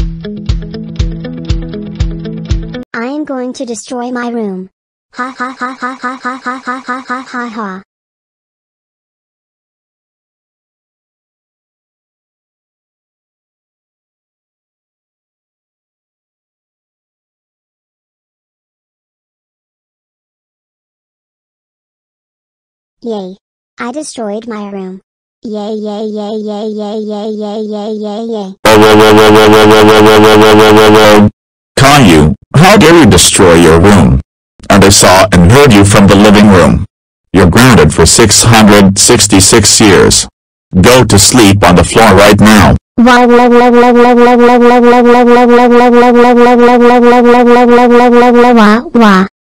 I am going to destroy my room. Ha ha ha ha ha ha ha ha ha ha ha ha. Yay. I destroyed my room. Yay yay yay yay yay yay yay yay yay yay. Caillou, how dare you destroy your room? And I saw and heard you from the living room. You're grounded for 666 years. Go to sleep on the floor right now. Wah.